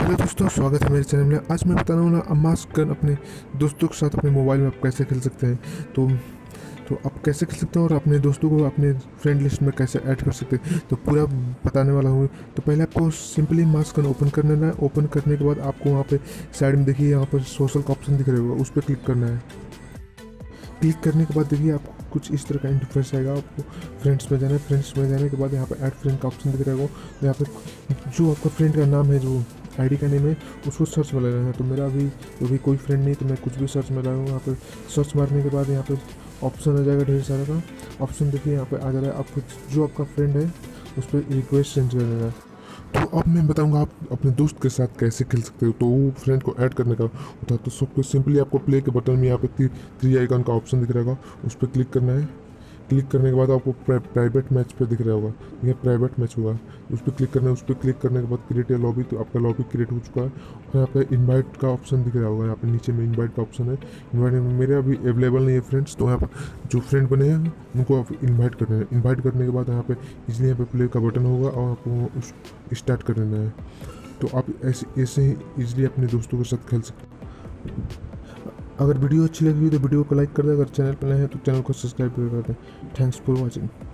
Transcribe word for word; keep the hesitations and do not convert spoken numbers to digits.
Hello दोस्तों, स्वागत है मेरे चैनल में। आज मैं बताने वाला अमास गन अपने दोस्तों के साथ अपने मोबाइल में आप कैसे खेल सकते हैं। तो तो आप कैसे खेल सकते हैं और अपने दोस्तों को अपने फ्रेंड लिस्ट में कैसे ऐड कर सकते हैं, तो पूरा बताने वाला हूँ। तो पहले आपको सिंपली मास गन ओपन कर लेना है। ओपन करने के बाद आपको वहाँ पे साइड में देखिए, यहाँ पर सोशल का ऑप्शन दिख रहा होगा, उस पर क्लिक करना है। क्लिक करने के बाद देखिए आपको कुछ इस तरह का इंटरफेस आएगा। आपको फ्रेंड्स में जाना है। फ्रेंड्स में जाने के बाद यहाँ पर ऐड फ्रेंड का ऑप्शन दिख रहा होगा। तो यहाँ पे जो आपका फ्रेंड का नाम है, जो आईडी का नेम है, उसको सर्च में लगाना है। तो मेरा अभी अभी कोई फ्रेंड नहीं, तो मैं कुछ भी सर्च में लगाऊँ। यहाँ पे सर्च मारने के बाद यहाँ पे ऑप्शन आ जाएगा ढेर सारा का। ऑप्शन देखिए यहाँ पे आ जा रहा है। आपको जो आपका फ्रेंड है उस पर रिक्वेस्ट सेंड कर देना है। तो अब मैं बताऊंगा आप अपने दोस्त के साथ कैसे खेल सकते हो। तो वो फ्रेंड को ऐड करने का होता है। तो सबको सिंपली आपको प्ले के बटन में यहाँ पे थ्री आइकन का ऑप्शन दिख रहेगा, उस पर क्लिक करना है। क्लिक करने के बाद आपको प्राइवेट मैच पे दिख रहा होगा, ये प्राइवेट मैच होगा, उस पर क्लिक करना है। उस पर क्लिक करने के बाद क्रिएट ए लॉबी, तो आपका लॉबी क्रिएट हो चुका है। और यहाँ पे इनवाइट का ऑप्शन दिख रहा होगा, यहाँ पे नीचे में इनवाइट का ऑप्शन है। इनवाइट मेरे अभी अवेलेबल नहीं है फ्रेंड्स, तो यहाँ पर जो फ्रेंड बने हैं उनको आप इन्वाइट करना है। इन्वाइट करने के बाद यहाँ पे इजली यहाँ पे प्ले का बटन होगा और आपको उस स्टार्ट कर देना है। तो आप ऐसे ऐसे ही ईजिली अपने दोस्तों के साथ खेल सकते हैं। अगर वीडियो अच्छी लगी हो तो वीडियो को लाइक कर दें। अगर चैनल पर नए हैं तो चैनल को सब्सक्राइब कर दें। Thanks for watching.